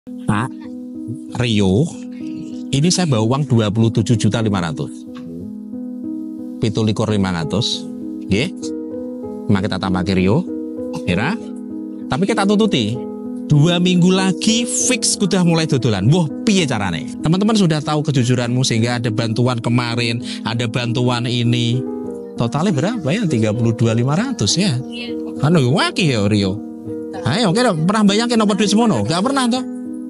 Pak Rio, ini saya bawa uang 27.500.000. 17.500, nggih. Mak kita tambah ke Rio, ya. Tapi kita tututi 2 minggu lagi fix sudah mulai dodolan. Wah, piye carane? Teman-teman sudah tahu kejujuranmu sehingga ada bantuan kemarin, ada bantuan ini. Totalnya berapa ya? 32.500 ya. Anu wakih ya Rio. Ayo, kira pernah bayangin apa duit semono? Gak pernah toh?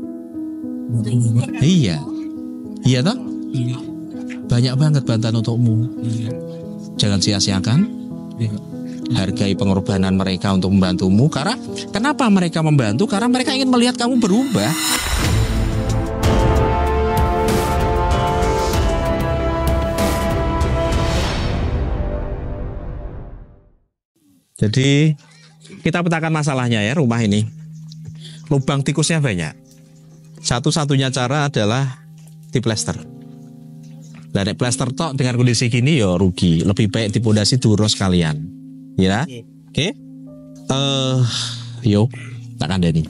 Iya. Iya toh? Banyak banget bantuan untukmu. Jangan sia-siakan. Hargai pengorbanan mereka untuk membantumu. Karena kenapa mereka membantu? Karena mereka ingin melihat kamu berubah. Jadi kita petakan masalahnya ya, rumah ini lubang tikusnya banyak. Satu-satunya cara adalah diplester. Nah, nek plester tok dengan kondisi gini ya rugi. Lebih baik dipondasi duro sekalian. Ya. Oke. Yo, tak kandani.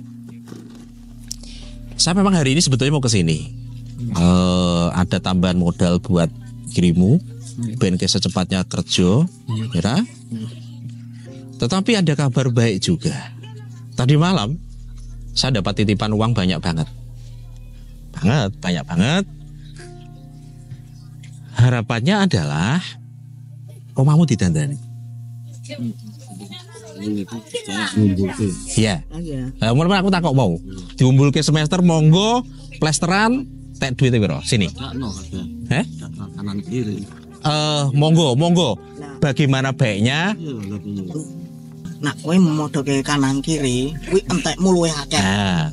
Saya memang hari ini sebetulnya mau ke sini. Ada tambahan modal buat kirimu. Ben secepatnya kerja, ya. Tetapi ada kabar baik juga. Tadi malam saya dapat titipan uang banyak banget. Banyak banget. Harapannya adalah omahmu didandani. Iya. Aku takut mau diumbulke semester monggo plesteran tek duit piro? Sini. Kanan kiri. Monggo. Bagaimana baiknya? Nah, kowe modho ke kanan kiri, kuwi entekmu luwih akeh.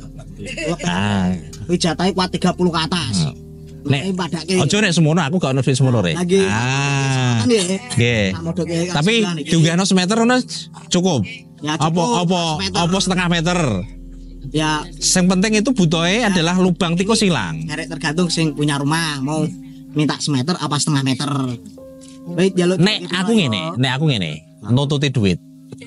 Kuwi jatahe kuat 30 ke atas. Nek ojo nek semono aku gak ono duit semono rek. Nggih. Tapi diunggahno semeter ngono cukup. Ya, Apa setengah meter? Ya, yang penting itu butuhnya adalah lubang tikus hilang. Karek tergantung sing punya rumah mau minta semeter apa setengah meter. Baik, jaluk. Nek aku ngene, nututi duit.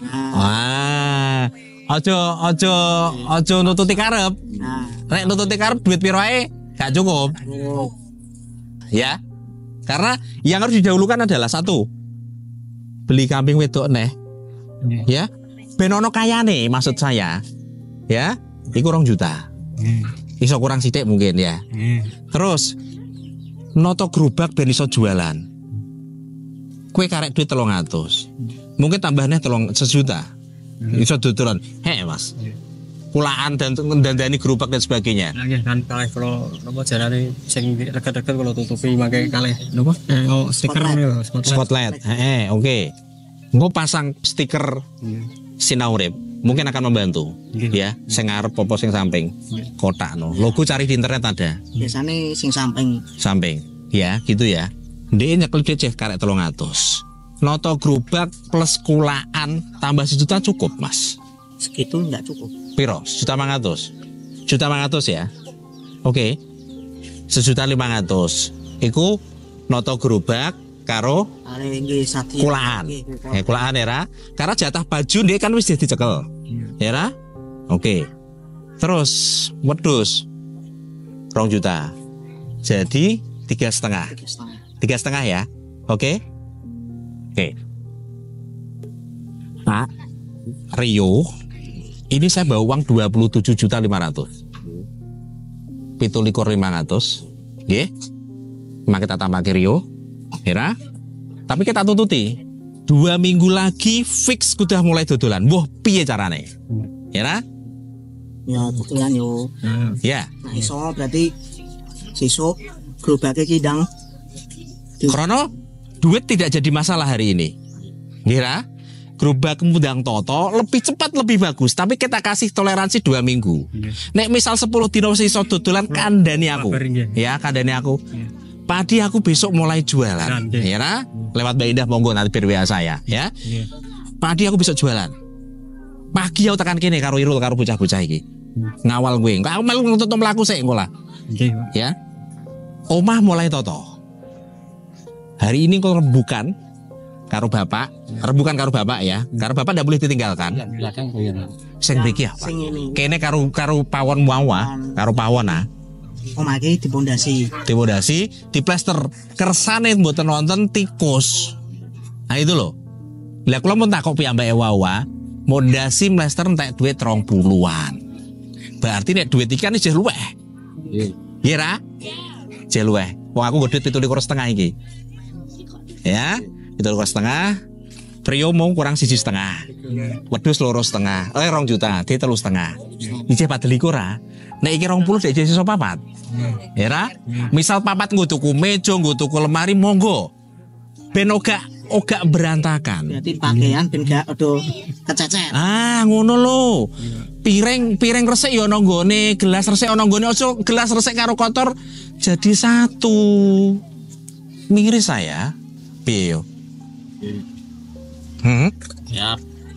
Ojo nututi karep. Nek nututi karep duit piro ae gak cukup. Ya. Karena yang harus didahulukan adalah satu, beli kambing wedok neh. Ya. Ben ono kayane maksud saya. Ya, iku 2 juta. Iso kurang sithik mungkin ya. Terus noto gerobak ben iso jualan. Kue karek duit 300. Mungkin tambahnya 1 juta. Iso dodolan. Mas. Kulaan dan dandani gerobak dan sebagainya. Nggih kan kalih kula napa jarane sing reget-reget kula tutupi mangke kalih napa? Stiker Spotlight. Oke. Engko pasang stiker sinau urip. Mungkin akan membantu. Ya, sing ngarep apa sing samping. Kotakno. Logo cari di internet ada. Biasane sing samping. Ya, gitu ya. Ndek nyekel duit karek 300. Noto gerobak plus kulaan tambah 1 juta cukup, Mas. Segitu enggak cukup. Piro? 1.500.000. 1.500.000 ya. Oke. 1.500.000. Iku noto gerobak karo kulaan. Kulaan era. Karena jatah baju dia kan wis dicekel. Ya. Oke. Terus wedhus 2 juta. Jadi 3,5. 3,5 ya. Oke. Pak Rio, ini saya bawa uang 27.500.000. 17.500. Nggih. Mak kita tambah ke Rio, ya. Tapi kita tututi 2 minggu lagi fix sudah mulai dodolan. Wah, piye carane? Ya. Ya, dodolan yo. Ya. Nah, iso berarti sesuk gerobake kidang. Krono duit tidak jadi masalah hari ini. Ngira gerobak mudang toto lebih cepat lebih bagus, tapi kita kasih toleransi 2 minggu. Nek misal 10 dino iso dodolan kandani aku. Ya, kandani aku. Padi aku besok mulai jualan. Ya, lewat Mbak Indah monggo nanti biar saya, ya. Padi aku besok jualan. Pagi aku tekan kene karo Irul karo bocah-bocah iki. Ngawal gue. Aku melu nuntut mlaku sik engko lah. Ya. Omah mulai toto. Hari ini kalau rembukan karo bapak, bukan karo bapak ya. Karo bapak ndak boleh ditinggalkan. Belakang koyo. Sing mriki apa? Sing ini. Kene karo pawon wawa, karo pawon ah. Omake dipondasi. Dipondasi, diplester, kersane mboten wonten tikus. Nah itu loh. Lah kula mun takok piyambake wawa, mondasi mlester entek duit 20-an. Berarti nek duit iki kan isih luweh. Iya ra? Isih luweh. Wong aku nggo duit 17,5 iki. Ya, 17,5. Prio mau kurang 1,5. Wedhus 2,5. 2 juta, di 3,5. Iki padahal iku ra. Nek iki 20 dek sisa 4. Ya ra? Misal 4 nggo tuku meja, nggo tuku lemari monggo. Ben ogak berantakan. Berarti pakaian ben gak odo kececet. Ah, ngono lho. Piring resik ya ana nggone, gelas resik ana nggone, aja gelas resik karo kotor jadi satu. Miris saya. Piye yo? Ya.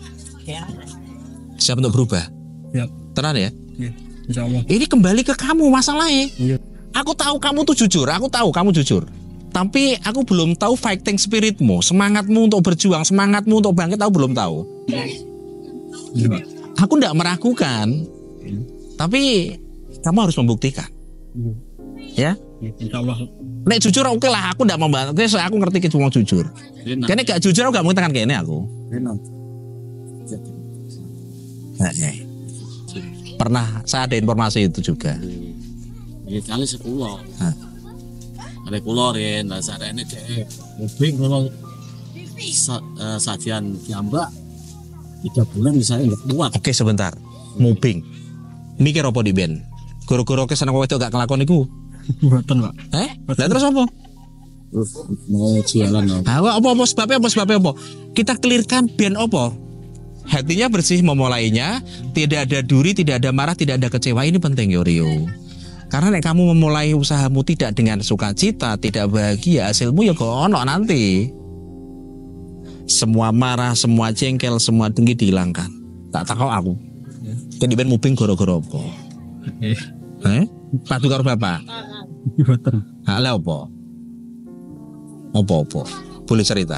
Siap untuk berubah? Ya. Tenang ya? Iya. Insyaallah. Ini kembali ke kamu masalahnya. Iya. Aku tahu kamu tuh jujur, aku tahu kamu jujur. Tapi aku belum tahu fighting spiritmu, semangatmu untuk berjuang, semangatmu untuk bangkit, aku belum tahu. Iya. Aku tidak meragukan, tapi kamu harus membuktikan. Ya? Insyaallah. Nek jujur oke lah, aku tidak membantu. Aku ngerti cuma jujur. Karena gak jujur aku gak mengatakan kayak ini aku. Nah, ya. Pernah saya ada informasi itu juga. Ya kali 10. Ada kulo ren, lah sarene dhek. Mubing kulo sajian jambak 3 bulan misalnya enggak kuat. Oke sebentar. Mubing. Mikir apa di band? Guru-guru ke sana wedok gak kelakon iku. Mboten, Pak. Lah terus apa? Terus mau jualan Apa sebabnya apa? Kita clearkan band apa? Hatinya bersih memulainya, tidak ada duri, tidak ada marah, tidak ada kecewa. Ini penting ya Rio. Karena nek kamu memulai usahamu tidak dengan sukacita, tidak bahagia, hasilmu ya kok ono nanti. Semua marah, semua jengkel, semua dengki dihilangkan. Tak takut aku. Jadi ben mubing goro-goro apa? Padu karo bapak. Mboten. Lah apa? Apa? Boleh cerita?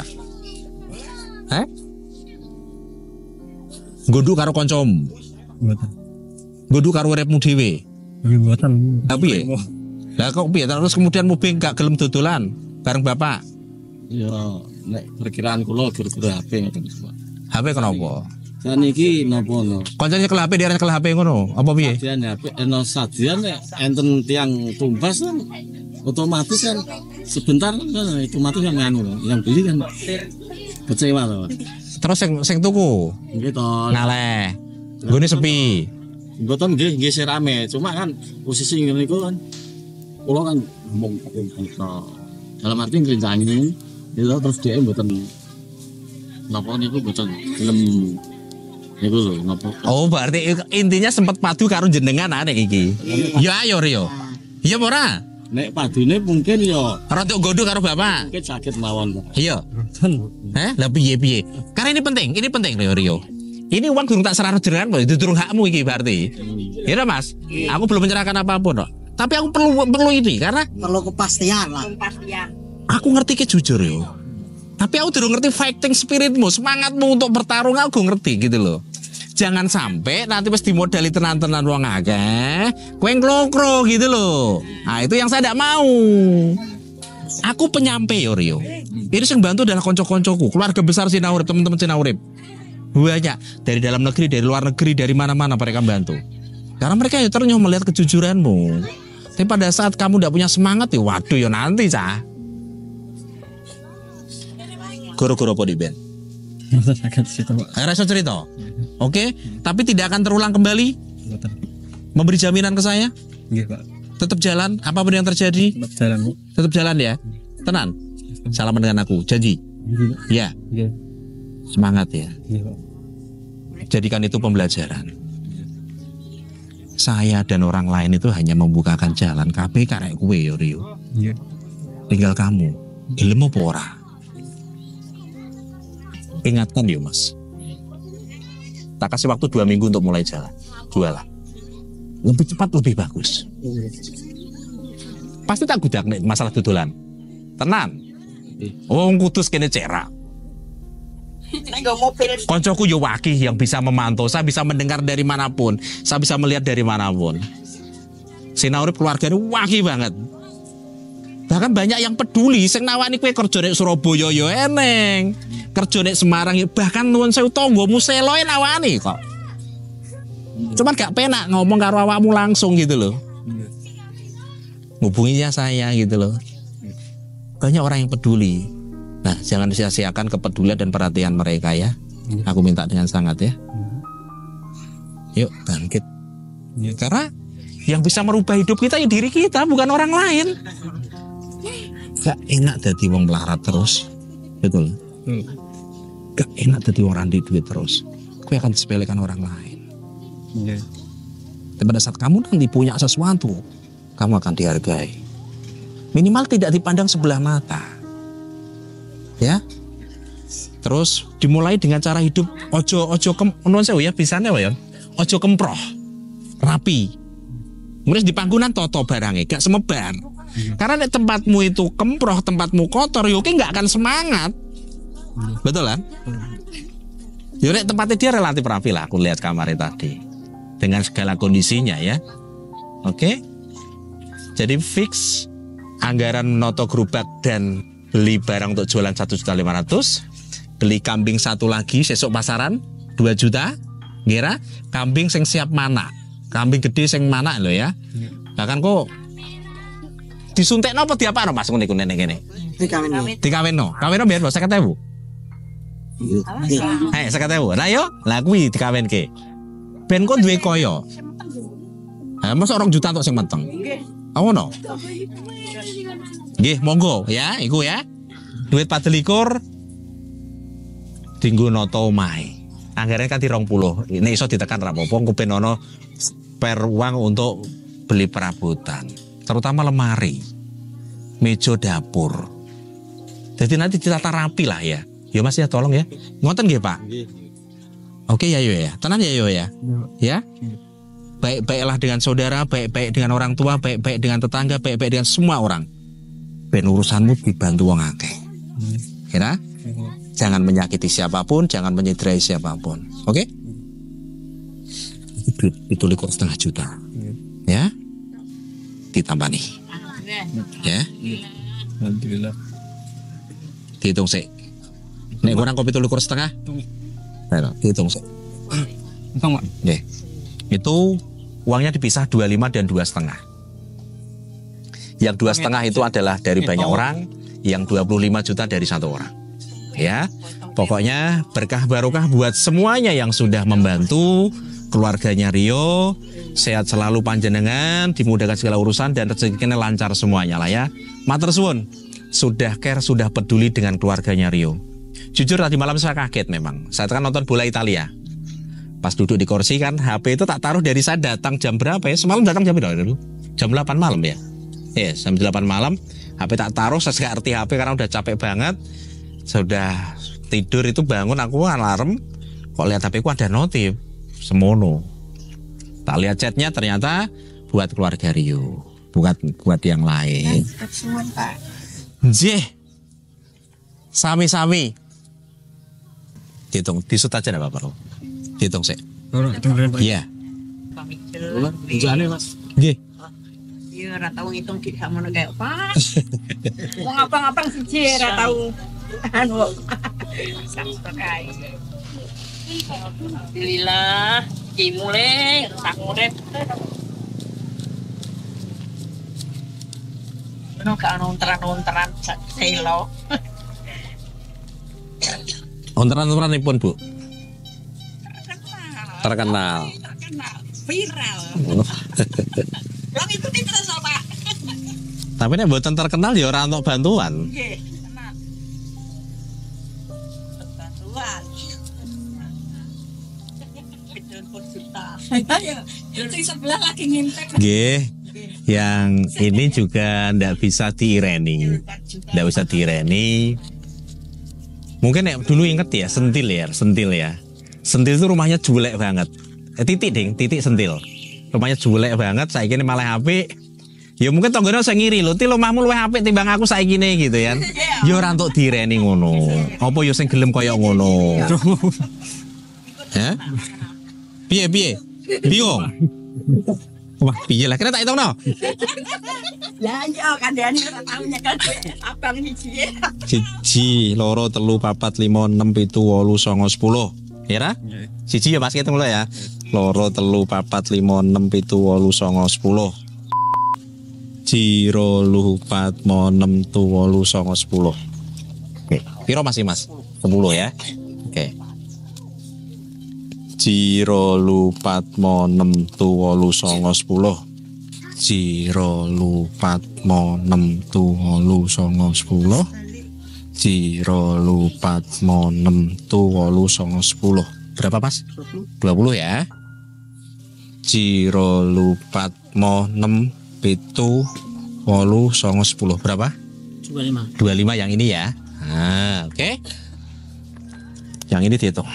Nggodhu karo kancamu. Mboten. Nggodhu karo uripmu dhewe. Mboten. Tapi ya? Lah kok piye terus kemudian mubing gak gelem dodolan bareng bapak? Ya nek perkiraan kula gara-gara HP ngoten, Pak. HP kenapa? Saniki napa no? Kancane nyekel HP dia nyekel HP ngono. Apa piye? Sajian HP sajian nek enten tiang tumbas kan otomatis kan sebentar kan otomatis yang yang beli kan kecewa loh. Terus sing tuku Nggih to. ngaleh. Nggone sepi. Mboten nggih rame, cuma kan posisi ngene niku kan kula kan ngomong dalam arti ngrencanain itu terus dia mboten napa niku mboten gelem niku lho napa. Oh, berarti intinya sempat padu karo jenengan nek iki. Ya ayo Rio. Iya ora? Nek padune mungkin ya Rada nggodhu karo bapak. mungkin sakit mawon. Iya. Lah piye? Karena ini penting Rio. Ini uang durung tak serahno jenengan kok, itu durung hakmu iki berarti. Ya Mas, aku belum menyerahkan apapun kok. Tapi aku perlu ini karena Perlu kepastian lah. aku ngerti ke jujur yo. Tapi aku durung ngerti fighting spiritmu, semangatmu untuk bertarung aku ngerti gitu loh. Jangan sampai nanti pas dimodali tenan-tenan wong akeh, kowe nglokro gitu loh. Nah, itu yang saya tidak mau. Aku penyampe yo Rio. Ini yang bantu adalah konco-koncoku, keluarga besar Cinaurip, teman-teman Cinaurip. Banyak dari dalam negeri, dari luar negeri, dari mana-mana mereka bantu. Karena mereka ya ternyuh melihat kejujuranmu. Tapi pada saat kamu tidak punya semangat ya waduh ya nanti cah. Goro-goro apa di band? Rasa cerita. Oke, tapi tidak akan terulang kembali. Memberi jaminan ke saya. Nggih, Pak. Tetap jalan apapun yang terjadi. Tetap jalan, Bu. Tetap jalan ya. Tenan. Salaman dengan aku, janji. Ya. Nggih. Semangat ya. Nggih, Pak. Jadikan itu pembelajaran. Saya dan orang lain itu hanya membukakan jalan. Kabeh karek kowe yo Rio. Nggih. Tinggal kamu. Ilmu apa ora? Ingatkan yo Mas. Tak kasih waktu 2 minggu untuk mulai jalan. Jualan. Lebih cepat lebih bagus. Pasti tak gudak nih masalah dodolan. Tenan. Wong kudus kene cerak. Koncoku yo wakih yang bisa memantau, saya bisa mendengar dari manapun, saya bisa melihat dari manapun. Sinaurip keluarganya wakih banget. Bahkan banyak yang peduli, sing nawani kowe kerja nek Surabaya yo eneng, kerja nek Semarang bahkan nuwun sewu tanggamu seloe nawani kok. Cuman gak penak ngomong karo awakmu langsung gitu loh. Hubunginya saya gitu loh. Banyak orang yang peduli. Nah, jangan sia-siakan kepedulian dan perhatian mereka ya. Aku minta dengan sangat ya. Yuk bangkit. Karena yang bisa merubah hidup kita ya diri kita, bukan orang lain. Gak enak jadi wong melarat terus. Betul. Gak enak jadi orang di duit terus. Kau akan disepelekan orang lain. Dan pada saat kamu nanti punya sesuatu, kamu akan dihargai. Minimal tidak dipandang sebelah mata. Ya, terus dimulai dengan cara hidup ojo non sewu ya bisanya ya, ojo kemproh, rapi. Kemudian di pangkunan toto barangnya, gak semebar. Karena nek tempatmu itu kemproh, tempatmu kotor, yoke nggak akan semangat, betul kan? Yuk tempatnya dia relatif rapi lah, aku lihat kamarnya tadi dengan segala kondisinya ya. Oke, jadi fix anggaran noto gerobak dan beli barang untuk jualan 1.500.000, beli kambing satu lagi sesuk pasaran 2 juta, ngira kambing sing siap mana, kambing gede sing mana lo ya. Bahkan kok disuntekno apa diapakno Mas ngene niku nene kene. Dikawinno biar 50.000. Hei 50.000. Lah yo, lah kuwi dikawinke. Ben kok duwe kaya. Ha mosok 2 juta tok sing meteng. Ngono. Nggih, monggo ya, iku ya. Duit 24 dinggo nata omahe. Anggarane kan 20. Nek iso ditekan ra apa-apa, engko ben ono spare uang untuk beli perabotan, terutama lemari, meja dapur. Jadi nanti ditata rapi lah ya. Ya Mas ya, tolong ya. Ngoten nggih, Pak. Oke ya yo ya. Tenan ya yo ya. Ya. Baik-baiklah dengan saudara, baik-baik dengan orang tua, baik-baik dengan tetangga, baik-baik dengan semua orang. Ben urusanmu dibantu wong akeh. Kira? Jangan menyakiti siapapun, jangan menyederai siapapun. Oke? Itu 2,5 juta. Ya? Ditambah nih. Ya? Alhamdulillah. Dihitung sih. Nek kurang kopi 2,5. Ayo, dihitung sih. Hitung, Pak. Nggih. Itu uangnya dipisah 25 dan 2,5. Yang 2,5 itu adalah dari banyak orang, yang 25 juta dari 1 orang. Ya, pokoknya berkah barokah buat semuanya yang sudah membantu keluarganya Rio, sehat selalu panjenengan, dimudahkan segala urusan dan rezekinya lancar semuanya lah ya. Matur suwun, sudah care, sudah peduli dengan keluarganya Rio. Jujur tadi malam saya kaget memang. Saya kan nonton bola Italia. Pas duduk di kursi kan HP itu tak taruh dari saya datang jam berapa ya? Semalam datang jam berapa dulu? Jam 8 malam ya. Yes, jam 8 malam HP tak taruh, saya gak ngerti HP karena udah capek banget. Sudah tidur itu bangun aku alarm, kok lihat HP ku ada notif semono. Tak lihat chatnya ternyata buat keluarga Rio, buat yang lain. Jeh, sami-sami. Dihitung, disut aja enggak apa-apa. Dihitung sih. Iya. Jane Mas. Nggih. Iya, ora tau ngitung ki sak mono kayak apa. Wong abang-abang siji ora tau anu. Sampe kae. Alhamdulillah, iki mulai tak urip. Ono gak ontran-ontran sak selo. Ontran-ontranipun, Bu. Terkenal. Viral. Wong itu terus apa? Tapi nek mboten terkenal ya ora untuk bantuan. Nggih, tenang. Bantuan. Betul pun juta. Ayo, itu sebelah lagi ngintek. Nggih. Yang ini juga ndak bisa diireni. Ndak bisa diireni. Mungkin nek dulu inget ya, sentil ya. Sentil itu rumahnya jelek banget. Titik sentil. Rumahnya jelek banget, saiki ini malah apik. Ya mungkin tonggone saya ngiri lho, ti omahmu luwih apik timbang aku saiki ne gitu kan. Ya ora entuk direni ngono. Apa ya sing gelem kaya ngono. Ya? Piye? Bingung. Wah, piye lah kena tak hitungno. Lah iya kandhane ora tau nyekel abang siji. 1 2 3 4 5 6 7 8 9 10. Ya ra? Siji ya Mas hitung lho ya. 2 3 4 5 6 7 8 9 10. 0 lu 4 mo 6 tu 8 9 10. Oke, piro masih Mas? 10 ya. Oke. 0 lu 4 mo 6 tu 8 9 10. 0 lu 4 mo 6 tu 8 9 10. 0 lu 4 mo 6 tu 8 9 10. Berapa Mas? 20 ya. 0 lu 4 mo 6 pitu 8 9 10 berapa? 25 yang ini ya. Nah, oke. Yang ini dihitung.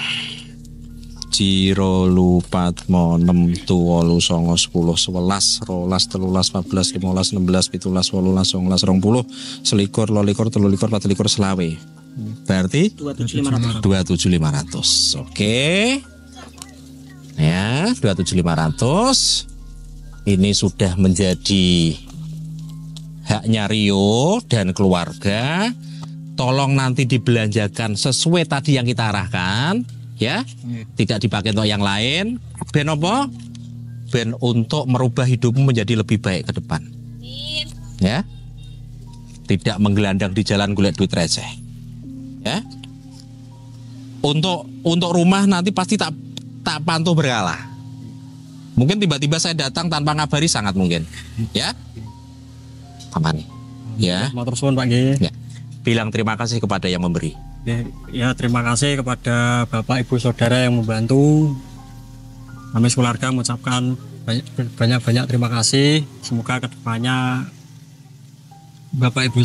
0 lu 4 mo 6 tu 8 9 10 11 12 13 14 15 16 17 18 19 20 21 22 23 24 25 selawe. Berarti 27500. Oke. Ya, 27500. Ini sudah menjadi haknya Rio dan keluarga. Tolong nanti dibelanjakan sesuai tadi yang kita arahkan, ya. Tidak dipakai untuk yang lain. Ben apa? Ben untuk merubah hidupmu menjadi lebih baik ke depan. Ya. Tidak menggelandang di jalan golek duit receh. Ya. Untuk rumah nanti pasti tak pantau berkala. Mungkin tiba-tiba saya datang tanpa ngabari sangat mungkin. Ya. Aman. Ya. Matur suwun Pak Nggih. Ya. Bilang terima kasih kepada yang memberi. Ya, terima kasih kepada Bapak Ibu Saudara yang membantu. Kami sekeluarga mengucapkan banyak terima kasih. Semoga kedepannya Bapak Ibu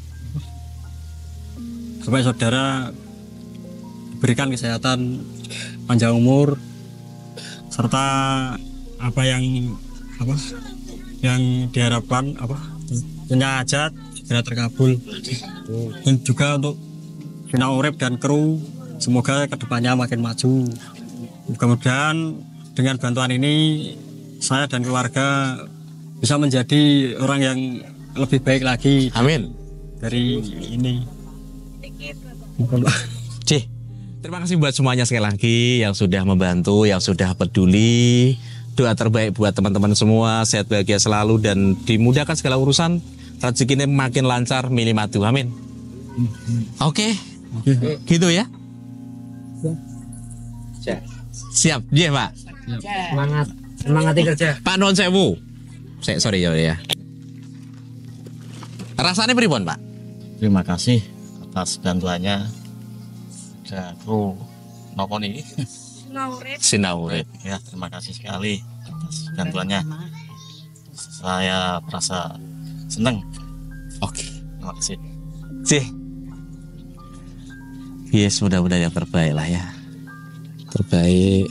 Saudara diberikan kesehatan, panjang umur, serta apa yang diharapkan punya hajat segera terkabul. Dan juga untuk Vina Urip dan kru, semoga kedepannya makin maju. Mudah-mudahan dengan bantuan ini saya dan keluarga bisa menjadi orang yang lebih baik lagi. Amin. Dari ini. Cih, terima kasih buat semuanya sekali lagi yang sudah membantu, yang sudah peduli. Doa terbaik buat teman-teman semua, sehat bahagia selalu dan dimudahkan segala urusan. Rezekinya makin lancar, milih madu. Amin. Oke. Gitu ya. Siap, iya Pak. semangat kerja. Pak Non Sewu. Sorry ya. Rasanya pripun Pak? Terima kasih atas bantuannya. Dan kru nopo nih. Sinaurit. Ya, terima kasih sekali atas bantuannya. Saya merasa senang. Oke. Terima kasih. Cih. Yes, mudah-mudahan yang terbaik lah ya. Terbaik.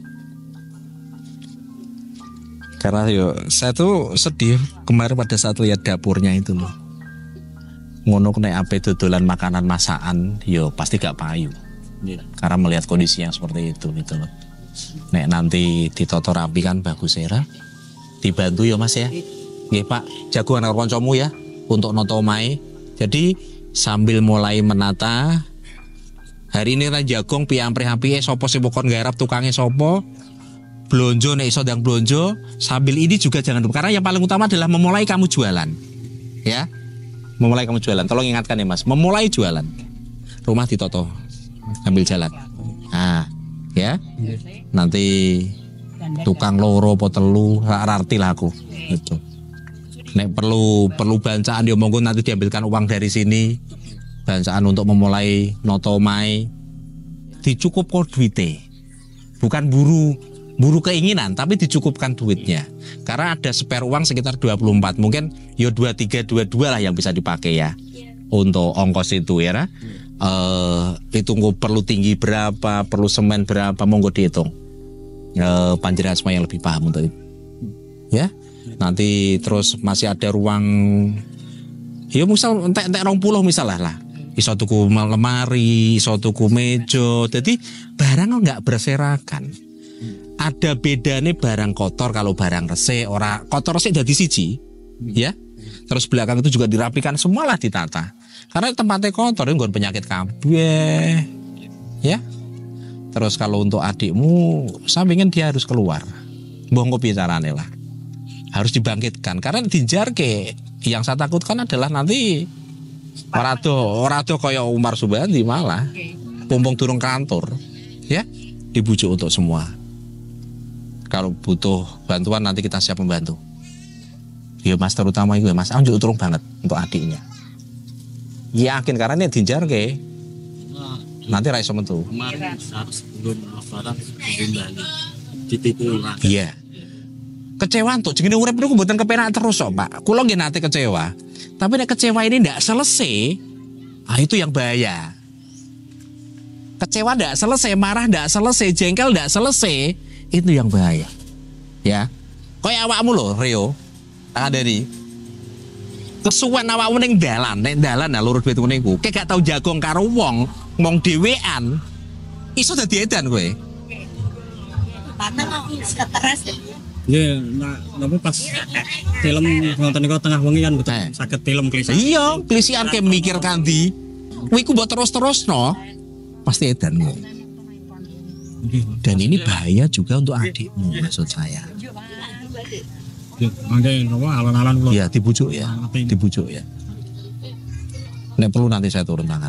Karena saya tuh sedih kemarin pada saat lihat dapurnya itu loh. Ngono kena ape dodolan makanan masakan, pasti gak payu. Karena melihat kondisi yang seperti itu gitu loh. Nek nanti ditoto rapi kan bagus ya. Dibantu ya Mas ya. Nggih Pak, jagoan karo kancamu ya untuk noto omahe. Jadi sambil mulai menata hari ini ra jagong piamprih-ampike sapa sing pokon nggarap tukange sapa. Blonjo nek iso ndang blonjo, sambil ini juga jangan lupa karena yang paling utama adalah memulai kamu jualan. Ya. Memulai kamu jualan. Tolong ingatkan ya Mas, memulai jualan. Rumah ditoto ambil jalan. Nah, ya. Nanti tukang loro apa telu arti lah aku. Gitu. Nek perlu bancaan ya monggo nanti diambilkan uang dari sini. Bancaan untuk memulai noto omahe. Dicukup kok duite. Bukan buru keinginan tapi dicukupkan duitnya. Karena ada spare uang sekitar 24. Mungkin ya 23 22 lah yang bisa dipakai ya. Untuk ongkos itu ya. Hitung perlu tinggi berapa, perlu semen berapa, monggo dihitung. Panjenengan semua yang lebih paham untuk itu. Ya. Nanti terus masih ada ruang, ya misal entek 20 misal lah. Iso tuku lemari, iso tuku meja. Jadi barang nggak berserakan. Ada bedanya barang kotor kalau barang resik, ora kotor resik dadi siji, ya. Terus belakang itu juga dirapikan, semualah ditata. Karena tempatnya kotor, itu penyakit kabeh, ya. Terus kalau untuk adikmu, saya ingin dia harus keluar. Mbah ngopi carane lah. Harus dibangkitkan karena dijarke. Yang saya takutkan adalah nanti orado kaya Umar Subandi malah pompong durung kantor, ya. Dibujuk untuk semua. Kalau butuh bantuan nanti kita siap membantu. Ya Mas, terutama itu ya Mas, aku juga turun banget untuk adiknya. Yakin karena ini dijarke. Nanti ra iso metu. Kemarin harus sebelum lebaran kembali ditipu orang. Iya. Kecewa tuh, jenenge urip niku mboten kepenak terus kok, Pak. Kula nggih nate kecewa. Tapi nek kecewa ini ndak selesai, itu yang bahaya. Kecewa ndak selesai, marah ndak selesai, jengkel ndak selesai, itu yang bahaya. Ya. Kayak awakmu lho, Rio. Dari kesuwen awakmu ning dalan, nah lurus duit ngene iku. Kayak gak tau jagong karo wong dhewean. Iso dadi edan kowe. Karena mau stres. Ya, napa pas film nonton niku tengah wengi kan betul saged film klise. Iya, klisian kayak mikir kandi. Kuwi ku mbok terus-terusno. Pasti edan kowe. Dan ini bahaya juga untuk adikmu maksud saya. Mangke napa alon-alon kula. Iya, dibujuk ya. Dibujuk ya. Nek perlu nanti saya turun tangan.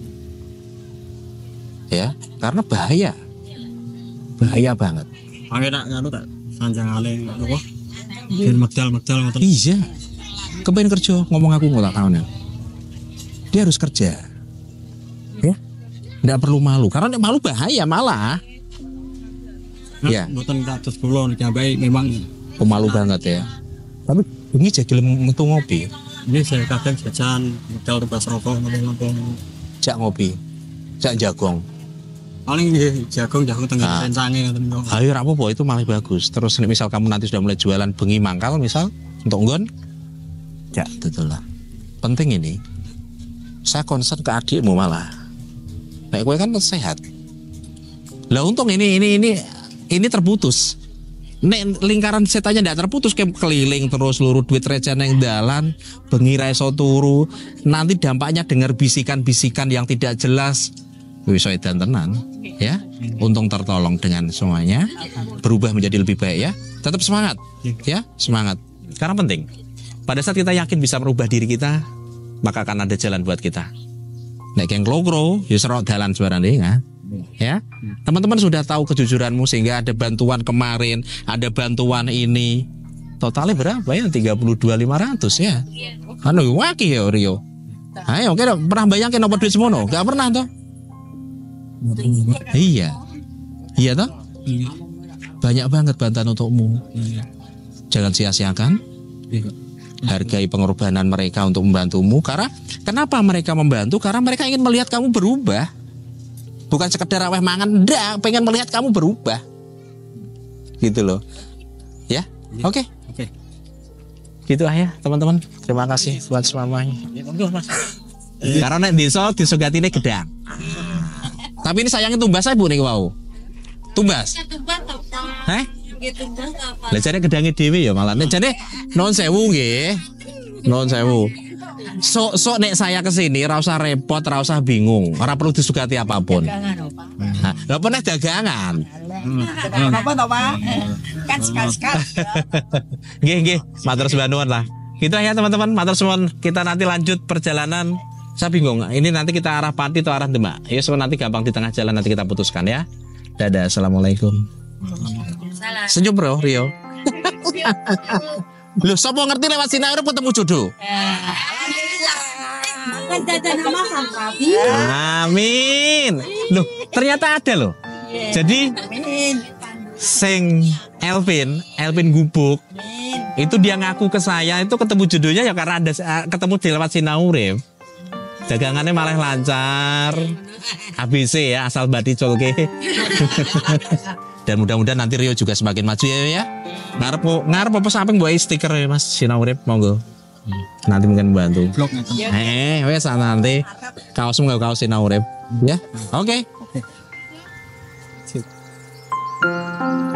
Ya, karena bahaya. Bahaya banget. Mangke tak ngono tak sanjangane napa? Ben medal-medal ngoten. Iya. Kepengen kerja, ngomong aku nggak tahu nih. Dia harus kerja. Ya. Nggak perlu malu, karena nek malu bahaya malah. Iya. Mboten kados kula niki ambae memang Pemalu banget ya. Tapi ini jadi metu ngopi. ini saya kadang jajan modal tebas rokok ngomong-ngomong. Jak ngopi. Jak jagong. Paling nggih jagung tengah sencange ngoten niku. Ayo ra apa-apa itu malah bagus. Terus misal kamu nanti sudah mulai jualan bengi mangkal misal untuk nggon. Ya, betul lah. Penting ini. Saya concern ke adikmu malah. Nek kowe kan sehat. Lah untung ini terputus. Nek lingkaran setannya ndak terputus kayak keliling terus luruh duit receh nang dalan, bengi ra iso turu. Nanti dampaknya dengar bisikan-bisikan yang tidak jelas. Wis edan tenan, ya. Untung tertolong dengan semuanya. Berubah menjadi lebih baik ya. Tetap semangat, ya, semangat. Karena penting. Pada saat kita yakin bisa merubah diri kita, maka akan ada jalan buat kita. Nek yang klogro, ya serok dalan suarane ya. Ya, teman-teman sudah tahu kejujuranmu sehingga ada bantuan kemarin, ada bantuan ini. Totalnya berapa ya? 32.500 ya. Anu waki ya Rio. Ayo, oke, pernah bayangin apa duit semono? Gak pernah toh? Iya. Iya toh? Banyak banget bantuan untukmu. Jangan sia-siakan. Hargai pengorbanan mereka untuk membantumu. Karena kenapa mereka membantu? Karena mereka ingin melihat kamu berubah. Bukan sekedar aweh mangan, enggak, pengen melihat kamu berubah. Gitu loh. Ya, oke. Oke. Gitu ya teman-teman. Terima kasih buat semuanya. Karena nek desa disugatine gedang. Tapi ini sayangnya tumbas saya Bu nih wow. Tumbas. Heh? Lah jane gedange dhewe ya malah. Nek jane non sewu nggih. Non sewu. Sok nek saya kesini ora usah repot, ora usah bingung, ora perlu disugati apapun. Nah, lha apa nek dagangan? Apa toh Pak? Kan sekali-sekali. Nggih, matur nuwun lah. Gitu ya teman-teman, matur suwun. Kita nanti lanjut perjalanan. Saya bingung, ini nanti kita arah Pati atau arah Demak? Ya nanti gampang di tengah jalan nanti kita putuskan ya. Dadah, assalamualaikum. Senyum bro, Rio. Loh, sopo ngerti lewat sinau urip ketemu jodoh? Amin. Loh, ternyata ada loh. Jadi sing Elvin Gubuk itu dia ngaku ke saya itu ketemu jodohnya ya karena ada ketemu di lewat sinau urip. Dagangannya malah lancar. ABC ya, asal bati colke. Dan mudah-mudahan nanti Rio juga semakin maju ya. Ngarep apa samping buat stiker ya Mas Sinau Urip monggo. Nanti mungkin membantu. Blog ngeten. Wes nanti kaosmu nggak kaos Sinau Urip ya. Oke. Sip.